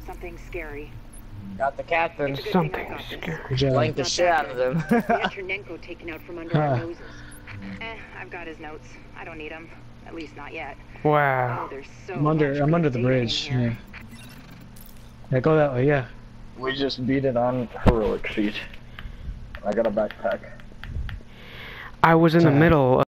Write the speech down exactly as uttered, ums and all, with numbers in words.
something scary. Got the captain. It's a good Something thing I got this. scary. Job. Blanked the shit out of them. We had Chernenko taken out from under our Huh. noses. Eh, I've got his notes. I don't need them. At least not yet. Wow. Oh, there's so I'm under. much I'm good under the data in bridge. here. Yeah. Yeah, go that way. Yeah. We just beat it on heroic feet. I got a backpack. I was in the Uh, middle.